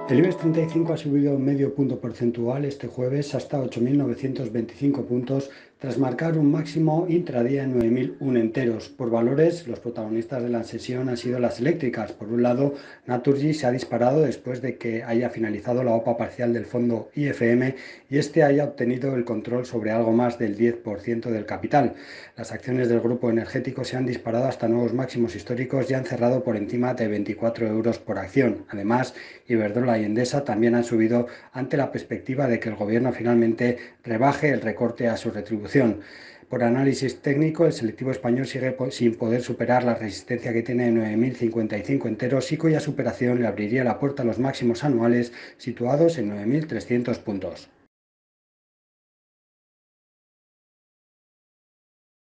El IBEX 35 ha subido medio punto porcentual este jueves hasta 8.925 puntos, tras marcar un máximo intradía en 9.001 enteros. Por valores, los protagonistas de la sesión han sido las eléctricas. Por un lado, Naturgy se ha disparado después de que haya finalizado la OPA parcial del fondo IFM y este haya obtenido el control sobre algo más del 10% del capital. Las acciones del grupo energético se han disparado hasta nuevos máximos históricos y han cerrado por encima de 24 euros por acción. Además, Iberdrola y Endesa también han subido ante la perspectiva de que el gobierno finalmente rebaje el recorte a su retribución. Por análisis técnico, el selectivo español sigue sin poder superar la resistencia que tiene en 9.055 enteros y cuya superación le abriría la puerta a los máximos anuales situados en 9.300 puntos.